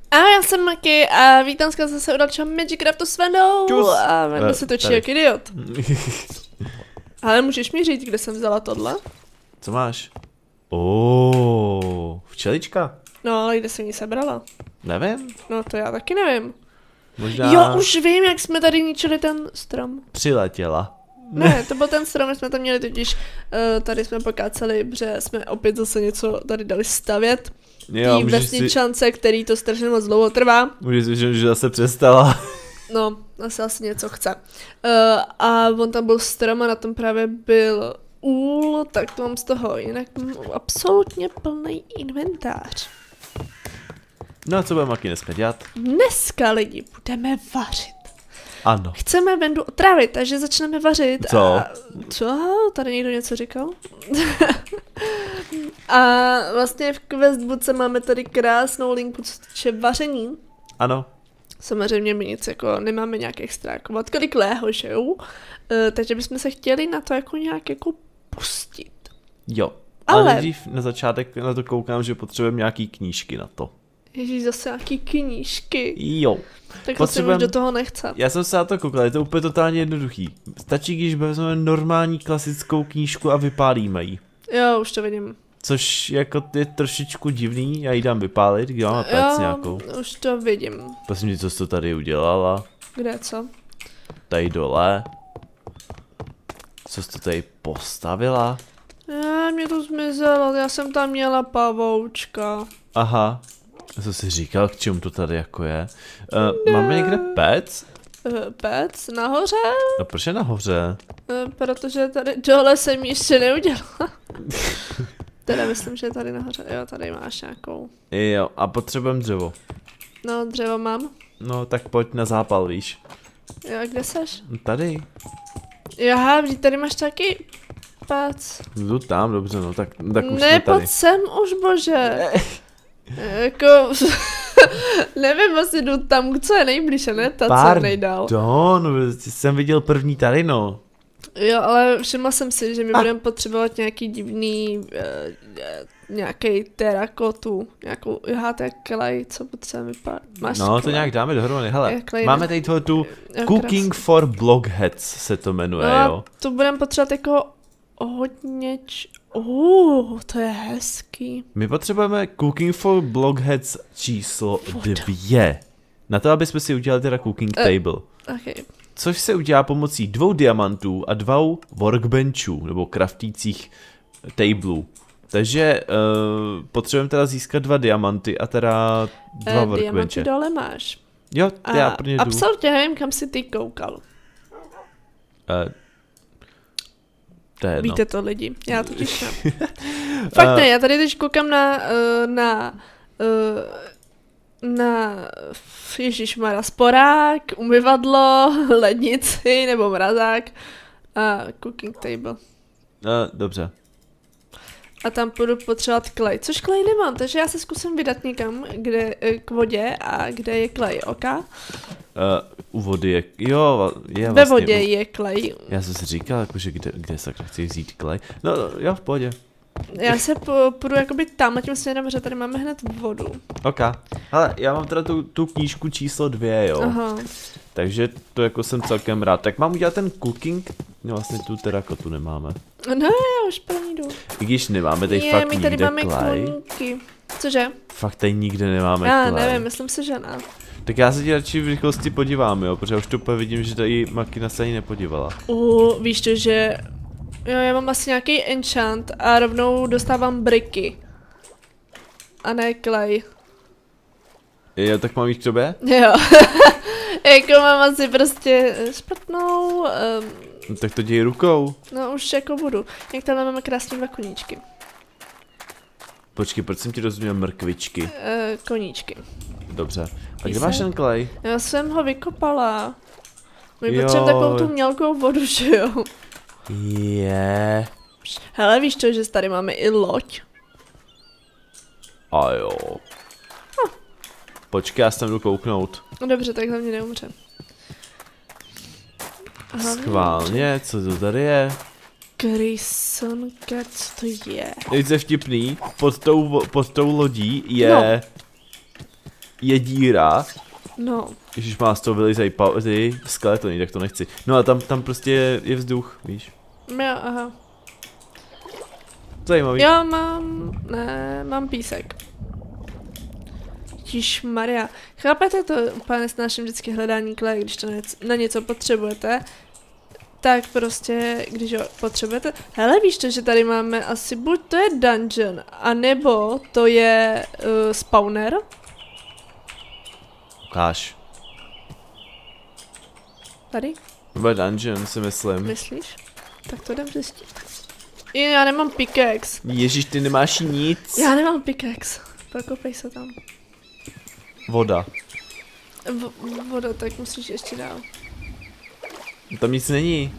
Ahoj, já jsem Maki a vítám zase u dalšího Magicraftu s Vendou. A Vendo se točí jak idiot. Ale můžeš mi říct, kde jsem vzala tohle? Co máš? Včelička? No, ale kde jsem ji sebrala? Nevím. No, to já taky nevím. Možná... Jo, už vím, jak jsme tady ničili ten strom. Přiletěla. Ne, to byl ten strom, my jsme tam měli totiž, tady jsme pokáceli, protože jsme opět zase něco tady dali stavět. Tý vesničance, který to strašně moc dlouho trvá. Můžeš si říct, že zase přestala. No, asi něco chce. A on tam byl strom a na tom právě byl úl, tak to mám z toho, jinak mám absolutně plný inventář. No a co budeme Maki dneska dělat? Dneska lidi budeme vařit. Ano. Chceme Vendu otrávit, takže začneme vařit. Co? Co? Tady někdo něco říkal? A vlastně v questbookce máme tady krásnou linku, co se týče vaření. Ano. Samozřejmě my nic jako nemáme nějak extra jako odkliklého, že jo? Takže bychom se chtěli na to jako nějak jako pustit. Jo. Ale nejdřív na začátek na to koukám, že potřebujeme nějaký knížky na to. Ježíš, zase nějaký knížky. Jo. Tak to se už do toho nechce. Já jsem se na to koukal, je to úplně totálně jednoduchý. Stačí, když vezmeme normální klasickou knížku a vypálíme ji. Jo, už to vidím. Což jako je trošičku divný, já ji dám vypálit, kde máme pec nějakou. Už to vidím. Prosím tě, co jsi to tady udělala? Kde, co? Tady dole. Co jsi to tady postavila? Mě to zmizelo, já jsem tam měla pavoučka. Aha. Co jsi říkal, k čemu to tady jako je? Máme někde pec? Pec? Nahoře? No proč je nahoře? Protože tady dole jsem ještě neudělala. Teda myslím, že je tady nahoře. Jo, tady máš nějakou. Jo, a potřebujeme dřevo. No, dřevo mám. No, tak pojď na zápal, víš. Jo, kde seš? Tady. Jaha, vždyť tady máš taky pec. Jdu tam, dobře, no tak už ne, jsme tady. pojď sem už, bože. Jako, nevím, asi jdu tam, co je nejblíž, ne? Ta, co nejdál. Pardon, jsem viděl první tady, no. Jo, ale všimla jsem si, že my budeme potřebovat nějaký divný, nějaký terakotu, nějakou, to je klej, co potřebujeme vypadat. Máš no, klej? to nějak dáme dohromady, hele, máme tady tu Cooking for Blockheads se to jmenuje, no, jo. To budeme potřebovat jako hodně, to je hezký. My potřebujeme Cooking for Blockheads číslo 2. Na to, aby jsme si udělali teda cooking table. Okay. Což se udělá pomocí 2 diamantů a 2 workbenchů, nebo craftících tableů. Takže potřebujeme teda získat 2 diamanty a teda 2 workbenche. Diamanty dole máš. Jo, já pro ně jdu. Absolutně nevím, kam si ty koukal. To je jedno. Víte to lidi, já to těž nevím. Fakt ne, já tady teď koukám na ježišmarja, sporák, umyvadlo, lednici nebo mrazák a cooking table. Dobře. A tam budu potřebovat klej, což klej nemám, takže já se zkusím vydat někam, kde k vodě a kde je klej, oka? U vody je, jo, je vlastně. Ve vodě je klej. Já jsem si říkal, jakože kde se chci vzít klej. No, jo, v pohodě. Já se půjdu jakoby tam a tím směrem, že tady máme hned vodu. Ok. Hele, já mám teda tu knížku číslo 2, jo. Aha. Takže to jako jsem celkem rád. Tak mám udělat ten cooking, no vlastně tu terakotu nemáme. No já už pro ní jdu. I když nemáme tady fakt my nikde tady máme klej. klunky. Cože? Fakt tady nikde nemáme já klej. Nevím, myslím si, že ne. Tak já se ti radši v rychlosti podívám, jo, protože už to úplně vidím, že tady Makina se ani nepodívala. Víš to, že jo, já mám asi nějaký enchant a rovnou dostávám briky. A ne klej. Jo, tak mám jít k tobě? Jo. Jako mám asi prostě špatnou. No, tak to děj rukou. No už jako budu. Jak tady máme krásně 2 koníčky. Počkej, proč jsem ti rozuměl mrkvičky? Koníčky. Dobře. A kde máš ten klej? Já jsem ho vykopala. My potřebujeme takovou tu mělkou vodu, že jo? Je. Hele, víš to, že tady máme i loď? A jo. Počkej, já se tam jdu kouknout. No dobře, tak hlavně neumře. Schválně, co to tady je? Krysonka, co to je? Nejce vtipný, pod tou lodí je... je díra. No. Ježiš, má z toho vylizají ty skeletony, tak to nechci. No a tam prostě je vzduch, víš. Jo, aha. Zajímavý. Já mám písek. Maria. Chápete to? Úplně nesnáším vždycky hledání kleje, když to na něco potřebujete. Tak prostě, když ho potřebujete. Hele, víš to, že tady máme asi buď to je dungeon, anebo to je spawner. Ukáž. Tady? Bude dungeon, si myslím. Myslíš? Tak to jdem zjistit. Já nemám pickaxe. Ježíš, ty nemáš nic. Já nemám pickaxe. Prokopej se tam. Voda. Voda, tak musíš ještě dál. Tam nic není.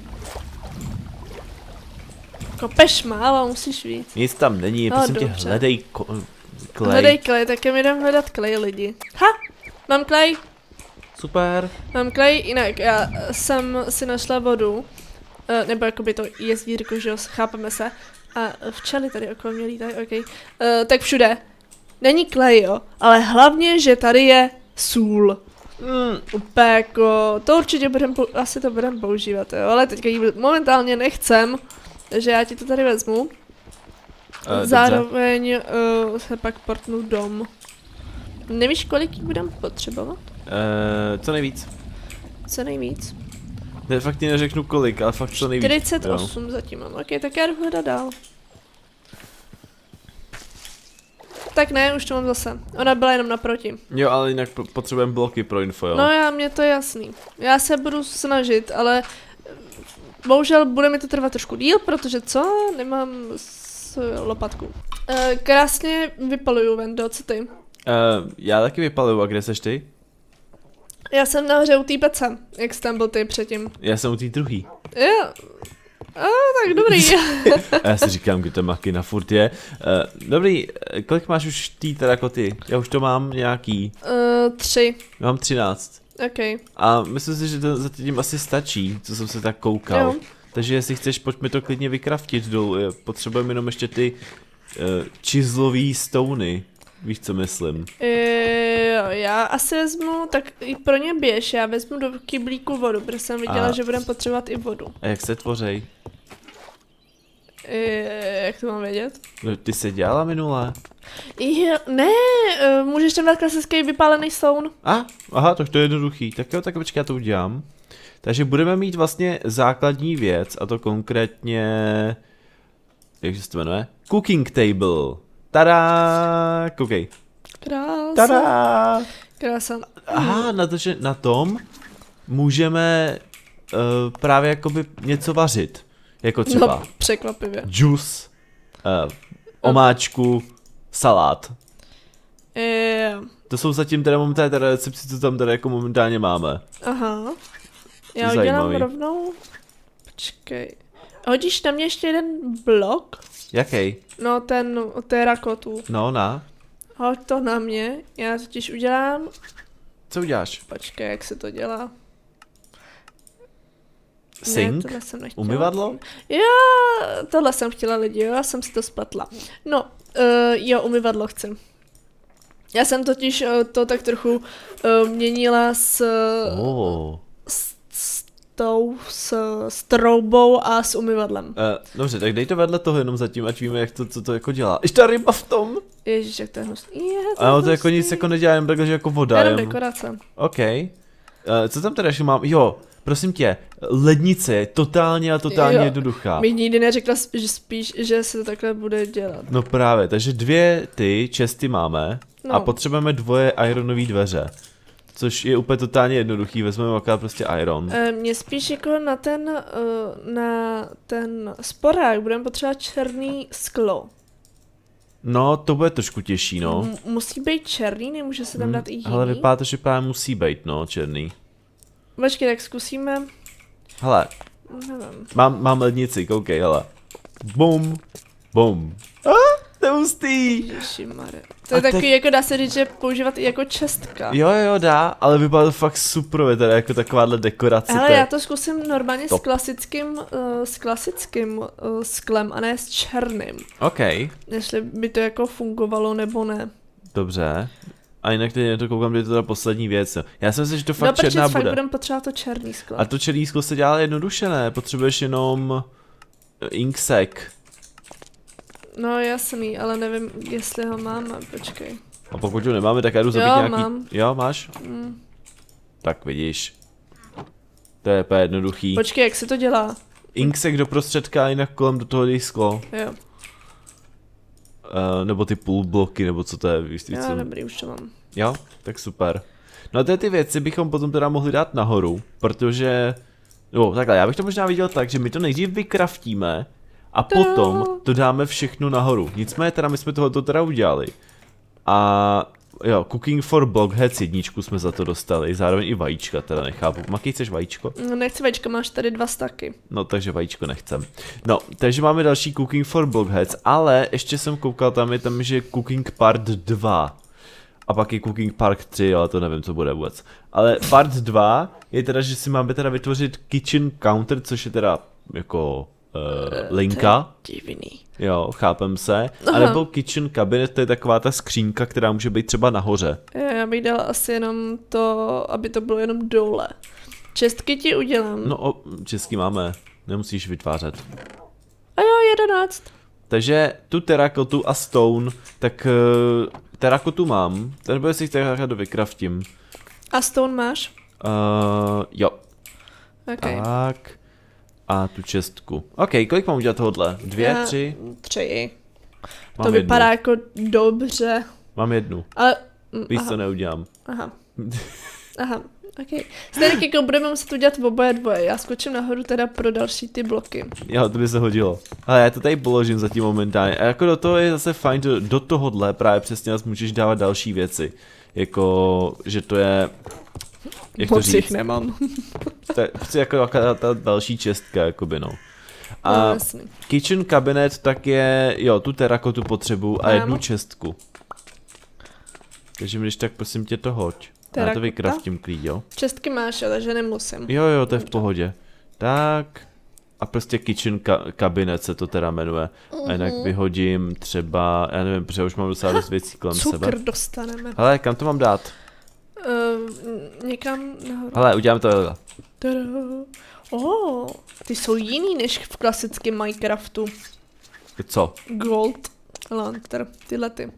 Kopeš málo, musíš víc. Nic tam není, No, prosím tě, dobře. hledej klej. Hledej klej, tak mi jdem hledat klej lidi. Ha! Mám klej. Super. Mám klej, jinak já jsem si našla vodu. Nebo jakoby to jezdírko, že jo, chápeme se. A včely tady okolo mě lítají, ok. Tak všude. Není klej, jo, ale hlavně, že tady je sůl. Úplně jako, to určitě asi to budem používat, jo, ale teďka ji momentálně nechcem, takže já ti to tady vezmu. Zároveň se pak portnu dom. Nevíš, kolik jí budem potřebovat? Co nejvíc. Co nejvíc? Ne, fakt ti neřeknu kolik, ale fakt co nejvíc. 48 jo. Zatím mám, ok, tak já jdu hledat dál. Tak ne, už to mám zase. Ona byla jenom naproti. Jo, ale jinak potřebujeme bloky pro info, jo? No mně to je jasný. Já se budu snažit, ale bohužel bude mi to trvat trošku díl, protože co? Nemám lopatku. Krásně vypaluju, Vendo, co ty? Já taky vypaluju, a kde seš ty? Já jsem nahoře u té pece, jak jsi tam byl ty předtím. Já jsem u té druhý. Jo. Tak dobrý. A já si říkám, kde to makina furt je. Dobrý, kolik máš už tý terakoty? Já už to mám nějaký. 3. Já mám 13. Ok. A myslím si, že to zatím asi stačí, co jsem se tak koukal. Jo. Takže jestli chceš, pojďme to klidně vykraftit dolů. Potřebujeme jenom ještě ty čizlový stony. Víš, co myslím? Já asi vezmu, tak i pro ně běž, já vezmu do kyblíku vodu, protože jsem viděla, že budeme potřebovat i vodu. A jak se tvořej? Jak to mám vědět? No, ty se dělala minule? Ne, můžeš tam dát klasický vypálený stone. Aha, to je jednoduchý. Tak jo, tak počkej, já to udělám. Takže budeme mít vlastně základní věc, a to konkrétně... Jak se to jmenuje? Cooking table. Tada! Koukej. Krása. Tada! Krása. Aha, na tom můžeme právě jakoby něco vařit. Jako třeba... No, překvapivě. Džus, omáčku, salát. To jsou zatím teda momentálně recepci, co tam teda jako momentálně máme. Aha. Já udělám rovnou. Počkej. Hodíš na mě ještě jeden blok? Jaký? No ten od terakotu. No, Hoď to na mě, já totiž udělám. Co uděláš? Počkej, jak se to dělá. Sink? Ne, umyvadlo? Jo, tohle jsem chtěla lidi, jo, já jsem si to spletla. No, jo, umyvadlo chci. Já jsem totiž to tak trochu měnila s troubou a s umyvadlem. Dobře, tak dej to vedle toho jenom zatím, ať víme, jak co to jako dělá. Ještě ta ryba v tom? Ježiš, jak to je hnusný. Ale to jako nic jako nedělá, jen takhle, že jako voda. Jenom dekorace. OK. Co tam teda ještě mám? Jo, prosím tě, lednice je totálně jednoduchá. Mi nikdy neřekla spíš, že se to takhle bude dělat. No právě, takže 2 ty česty máme a potřebujeme 2 ironové dveře. Což je úplně totálně jednoduchý, vezmeme akorát prostě iron. Mě spíš jako na ten sporák budeme potřebovat černý sklo. No, to bude trošku těžší, no. Musí být černý, nemůže se tam dát i jiný? Ale vypadá to, že právě musí být, no, černý. Počkej, tak zkusíme. Hele, mám lednici, koukej, hele. Bum, bum. To je hustý. Ježišimare. To je takový, jako dá se říct, že používat i jako čestka. Jo, dá, ale vypadá to fakt super, teda jako takováhle dekorace. Hele, já to zkusím normálně s klasickým sklem a ne s černým. OK. Jestli by to jako fungovalo nebo ne. Dobře. A jinak teď to koukám, že je to ta poslední věc. Já si myslím, že to fakt no, černá fakt bude. budeme potřebovat to černý sklo. A to černý sklo se dělá jednoduše, ne? Potřebuješ jenom inksec. No jasný, ale nevím, jestli ho máme, počkej. A pokud ho nemáme, tak já jdu zabít Jo, nějaký... mám. Jo, máš? Tak vidíš. To je úplně jednoduchý. Počkej, jak se to dělá? Inksec do prostředka a jinak kolem do toho dej sklo. Jo. Nebo ty půl bloky, nebo co to je, víš ty, Jo, co? dobrý, už to mám. Jo, tak super. No a ty věci bychom potom teda mohli dát nahoru, protože... No takhle, já bych to možná viděl tak, že my to nejdřív vykraftíme a potom to dáme všechno nahoru. Nicméně teda my jsme tohoto teda udělali. A jo, Cooking for Blockheads 1 jsme za to dostali, zároveň i vajíčka, teda nechápu. Makej, chceš vajíčko? No, nechci vajíčka, máš tady 2 staky. No, takže vajíčko nechcem. No, takže máme další Cooking for Blockheads, ale ještě jsem koukal, tam je tam, že Cooking Part 2. A pak je Cooking Part 3, ale to nevím, co bude vůbec. Ale Part 2 je teda, že si máme teda vytvořit Kitchen Counter, což je teda jako linka. Divný. Jo, chápem se. Aha. A nebo Kitchen Cabinet, to je taková ta skřínka, která může být třeba nahoře. Já bych dala asi jenom to, aby to bylo jenom dole. Čestky ti udělám. No, český máme, nemusíš vytvářet. A jo, 11. Takže tu terakotu a stone, tak terakotu mám, ten bude si terakotu vykraftím. A stone máš? Jo. Okay. Tak. A tu čestku. OK, kolik mám udělat tohodle? 2, 3? 3. Mám To vypadá jako dobře. Mám 1. Ale... Víc to neudělám. Aha. Aha. Okay. Stejně jako budeme muset udělat oboje dvoje. Já skočím nahoru teda pro další ty bloky. Jo, to by se hodilo. Ale já to tady položím zatím momentálně. A jako do toho je zase fajn, že do tohohle právě přesně můžeš dávat další věci. Jako, že to je... Jak to říct? Moc nemám. To je prostě jako ta další čestka, jakoby no. A No, kitchen cabinet tak je, jo, tu terakotu potřebu a jednu čestku. Takže když tak prosím tě to hoď. Já to vykraftím klid, jo. Čestky máš, ale že nemusím. Jo, to je v pohodě. Tak. A prostě kitchen cabinet se to teda jmenuje. A jinak vyhodím třeba, já nevím, protože už mám docela dost věcí kolem sebe. Cukr dostaneme. Hele, kam to mám dát? Někam nahoru. Hele, uděláme to. Ty jsou jiný než v klasickém Minecraftu. Co? Gold Lantern, tyhle ty.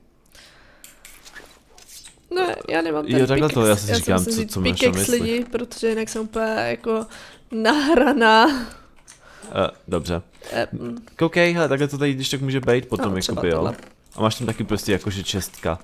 Ne, já nemám ten Jo, takhle pickaxe. to, já si říkám, co máš na mysli. Lidi, protože jinak jsem úplně jako nahraná. Dobře. Koukej, hele, takhle to tady když tak může být potom, jakoby, jo. Tohle. A máš tam taky prostě jakože čestka.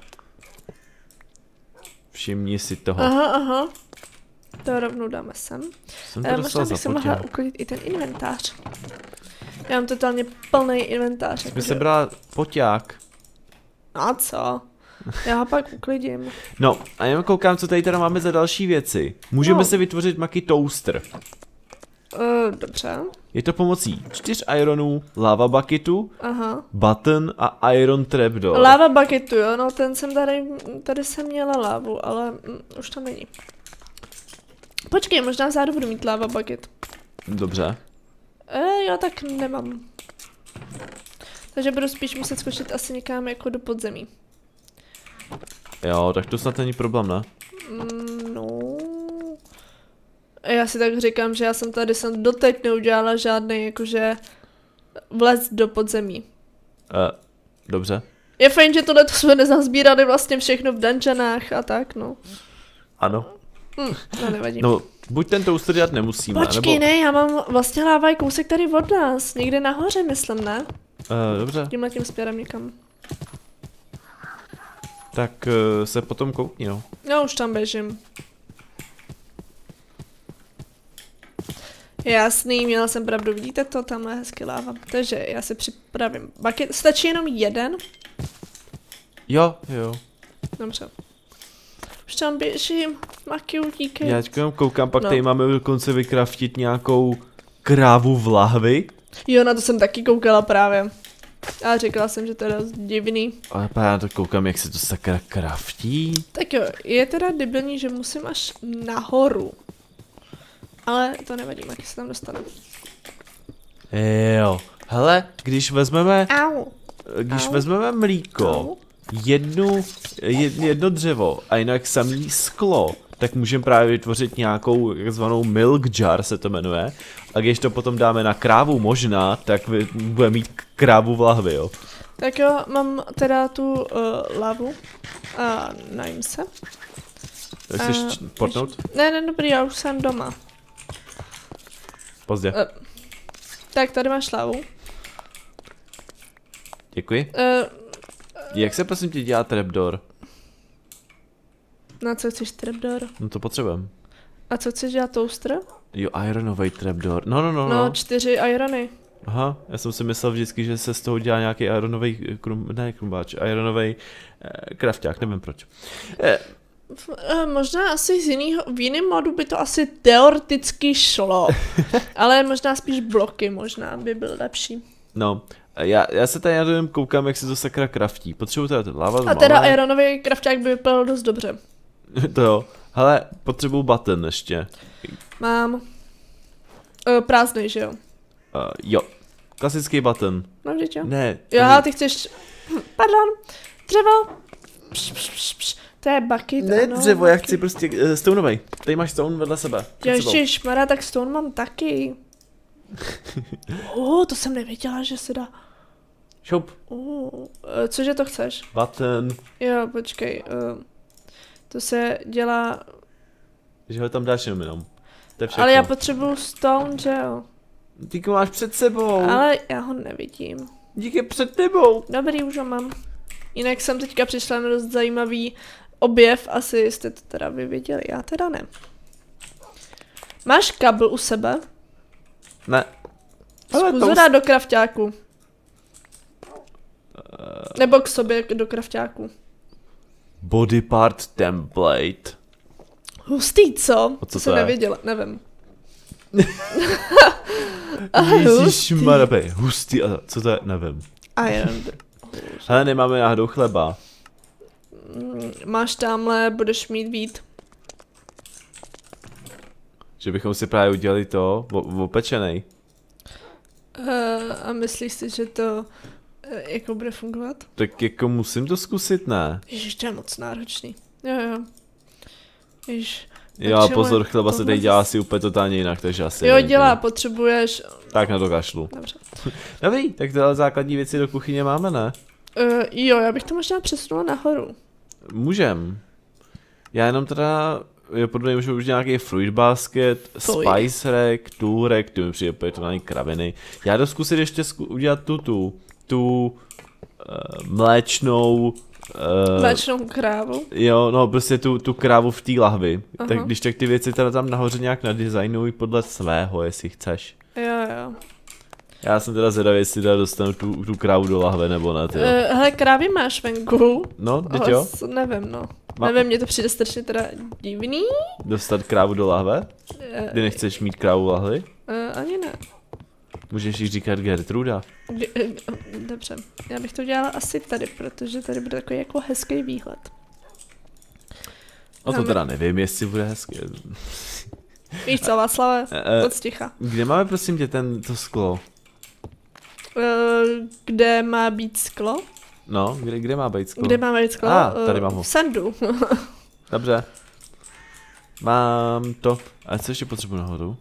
Všimni si toho. Aha. To rovnou dáme sem. Jsem to Možná bych se mohla uklidit i ten inventář. Já mám totálně plný inventář. Jsi sebrala poťák. A co? Já ho pak uklidím. No, a já koukám, co tady teda máme za další věci. Můžeme si vytvořit Maki toaster. Dobře. Je to pomocí 4 ironů, lava bucketu, Aha. button a iron trapdoor. Lava bucketu, jo, no ten jsem tady jsem měla lávu, ale už tam není. Počkej, možná vzadu budu mít lava bucket. Dobře. Jo, tak nemám. Takže budu spíš muset skočit asi někam jako do podzemí. Jo, tak to snad není problém, ne? No. Já si tak říkám, že já jsem doteď neudělala žádný jakože vlez do podzemí. Dobře. Je fajn, že tohle jsme nezazbírali vlastně všechno v dungeonách a tak, no. Ano. No nevadí. No, buď ten toaster dělat nemusíme, Počkej, ne, já mám vlastně lávaj kousek tady od nás, někde nahoře, myslím, ne? Dobře. Tímhletím směrem někam. Tak se potom koukni, no. No, už tam běžím. Jasný, měla jsem pravdu, vidíte to, tam je hezky láva. Takže já si připravím bucket. Stačí jenom jeden? Jo. Dobře. Už tam běžím, Maki, utíkej. Já teďka koukám, pak tady máme dokonce vykraftit nějakou krávu v lahvi. Jo, na to jsem taky koukala právě. A říkala jsem, že to je dost divný. Ale já to koukám, jak se to sakra kraftí. Tak jo, je teda debilní, že musím až nahoru. Ale to nevadí, Maki se tam dostane. Jo. Hele, když vezmeme Au. mlíko, jedno dřevo a jinak samý sklo, tak můžeme právě vytvořit nějakou takzvanou milk jar, se to jmenuje. A když to potom dáme na krávu možná, tak bude mít krávu v lahvi, jo. Tak jo, mám teda tu lavu a najím se. Chceš portnout? Ne, dobrý, já už jsem doma. Pozdě. Tak tady máš lavu. Děkuji. Jak se prosím tě dělá trapdoor? Na co chceš trapdoor? No to potřebujeme. A co chceš dělat toaster? Jo, ironový trapdoor. No. No, 4 irony. Aha, já jsem si myslel vždycky, že se z toho dělá nějaký ironový krumbáč, ironový krafťák, nevím proč. Možná asi v jiném modu by to asi teoreticky šlo, ale možná spíš bloky možná by byl lepší. No, já se tady jenom koukám, jak se to sakra kraftí. Potřebuji teda ten lava. A teda ironový krafťák by vypadal dost dobře. To jo, hele, potřebuji button ještě. Mám. Prázdnej, že jo? Jo, klasický button. No vždyť jo. Ne. Jo, ty chceš, pardon, dřevo. To je bucket, ne ano, dřevo, já chci prostě stoneovej. Tady máš stone vedle sebe. Ježišmarja, tak stone mám taky. To jsem nevěděla, že se dá. Šup. Cože to chceš? Button. Jo, počkej. To se dělá... Že ho tam dáš jenom. To je všechno. Ale já potřebuju stone, že jo? Ty ho máš před sebou. Ale já ho nevidím. Díky před tebou. Dobrý, už ho mám. Jinak jsem teďka přišla na dost zajímavý objev, asi jste to teda vyvěděli, já teda ne. Máš kabel u sebe? Ne. Zkus ho dát do krafťáku. Nebo k sobě do krafťáku. Body part template. Hustý, co? Co jsem to je? nevěděla, nevím. Ježišmarja, hustý, a co to je? Nevím. Iron. Hele, nemáme náhodou chleba. Máš tamhle, budeš mít vít. Že bychom si právě udělali to, opečenej. A myslíš si, že to jako bude fungovat? Tak jako musím to zkusit, ne? Ježiš, to je moc náročný. Jo. Ježiš. Jo, pozor, chleba se tady dělá asi úplně totálně jinak, takže asi... Jo, dělá, potřebuješ... Tak na to kašlu. Dobře. Dobrý, tak tyhle základní věci do kuchyně máme, ne? Jo, já bych to možná přesunula nahoru. Můžem. Já jenom teda... podle mě můžu už nějaký fruit basket, spice rack, tool rack, ty mi přijde opět to na ní kraviny. Já jdu zkusit ještě udělat tu mléčnou krávu? Jo, no prostě tu krávu v té lahvi. Tak když tak ty věci teda tam nahoře nějak nadizajnuj podle svého, jestli chceš. Jo. Já jsem teda zvědavý, jestli teda dostanu tu krávu do lahve nebo ne, tyjo. Hele, krávy máš venku? No, teď jo? Nevím, no. Nevím, mně to přijde strašně teda divný. Dostat krávu do lahve? Ty nechceš mít krávu v lahvi? Ani ne. Můžeš jí říkat Gertruda. Dobře, já bych to dělala asi tady, protože tady bude takový jako hezký výhled. O to teda nevím, jestli bude hezký. Víš co, Václave? Od sticha. Kde máme prosím tě to sklo? Kde má být sklo? No, kde má být sklo? Kde má být sklo? Tady mám ho. V sandu. Dobře. Mám to. A co ještě potřebuji nahoru?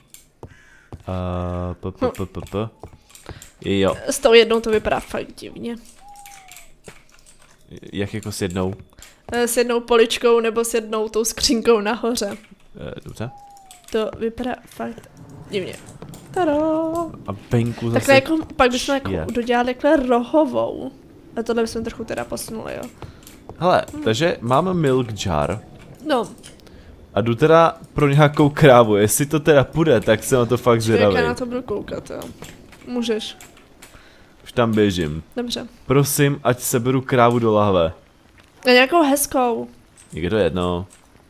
Jo. S tou jednou to vypadá fakt divně. Jak jako s jednou? S jednou poličkou nebo s jednou tou skřínkou nahoře. Dobře. To vypadá fakt divně. Tada! A venku zase... Takhle jako, pak bychom jako dodělali takhle rohovou. A tohle bychom trochu teda posunuli, jo. Hele, takže mám milk jar. No. A jdu teda pro nějakou krávu, jestli to teda půjde, tak jsem na to fakt zvědavý. Já na to budu koukat, jo. Můžeš. Už tam běžím. Dobře. Prosím, ať seberu krávu do lahve. A nějakou hezkou. Je to jedno.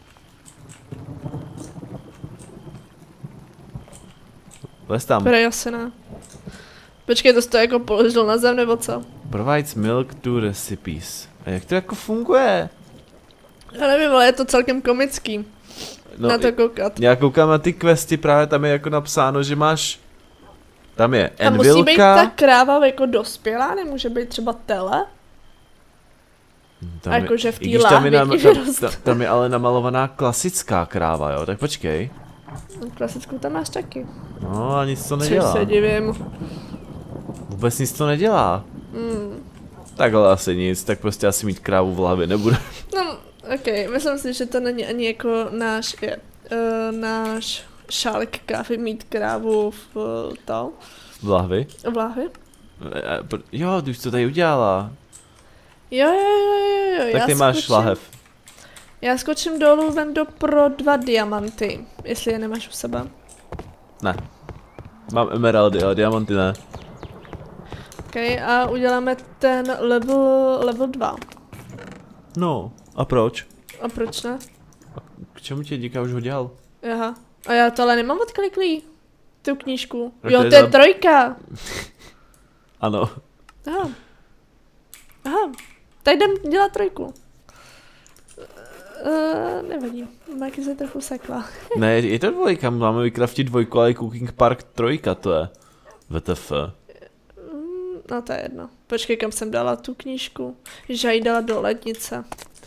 Vlez tam. Prejasina. Počkej, to jsi to jako položil na zem, nebo co? Provides milk to recipes. A jak to jako funguje? Já nevím, ale je to celkem komický. No, na to koukat. Já koukám na ty questy, právě tam je jako napsáno, že máš... Tam je envilka. A musí být ta kráva jako dospělá, nemůže být třeba tele? A jakože v i když té láhvi tam je ale namalovaná klasická kráva, jo, tak počkej. No, klasickou tam máš taky. No a nic to nedělá. Což se divím. Vůbec nic to nedělá. Takhle asi nic, tak prostě asi mít krávu v hlavě nebude. No, ok, myslím si, že to není ani jako náš šálek kávy mít krávu v to. V lahvi? V lahvi? Jo, ty už to tady udělala. Jo. Tak ty máš lahev. Já skočím dolů, Vendo, pro 2 diamanty, jestli je nemáš u sebe. Ne. Mám emeraldy, ale diamanty ne. Ok, a uděláme ten level 2. No, a proč? A proč ne? K čemu tě díka už ho dělal? Aha. A já to ale nemám odkliklý. Tu knížku. Tak Jo, to je 3. Ano. Aha. Tak jdem dělat 3. Nevadí. Máky se trochu sekla. Ne, je to 2, máme vykraftit 2, ale Cooking Park 3 to je. WTF. No to je jedno. Počkej, kam jsem dala tu knížku. Že ji dala do lednice.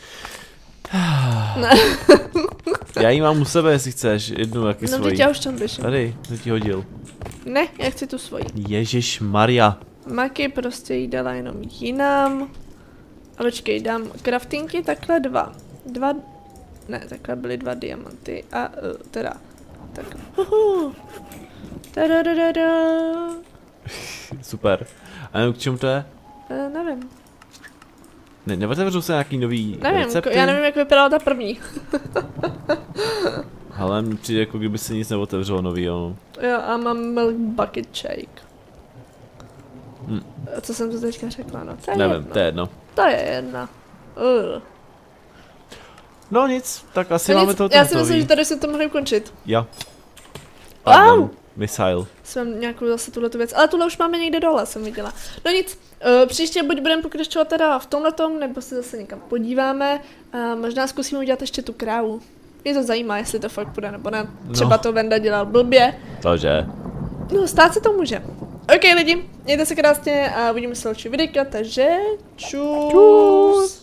Já ji mám u sebe, jestli chceš, jednu jaký no, svojí. No teď já už tam běžím. Tady, to ti hodil. Ne, já chci tu svoji. Ježíš Maria. Maky prostě jí dala jenom jinam. A počkej, dám craftingy takhle 2. Ne, takhle byly 2 diamanty. A teda. Tak. Super. A nevím, k čemu to je? Nevím. Ne, neotevřou se nějaký nový recepty? Já nevím, jak vypadala ta první. Ale mi přijde, jako kdyby se nic neotevřelo novýho. Jo, a mám milk bucket shake. Co jsem to teďka řekla, no to je nevím, jedno. to je jedno. To je jedna. No nic, tak asi máme to já si myslím, že tady jsme to mohli ukončit. Jo. Wow. Missile. Jsem nějakou zase tuhletu věc, ale tuhle už máme někde dole, jsem viděla. No nic, příště buď budeme pokračovat teda v tomhletom, nebo se zase někam podíváme. Možná zkusíme udělat ještě tu krávu. Mě to zajímá, jestli to fakt půjde, nebo ne. Třeba to Venda dělal blbě. Tože. No, stát se to může. Ok lidi, mějte se krásně a uvidíme se další videjka, takže čus.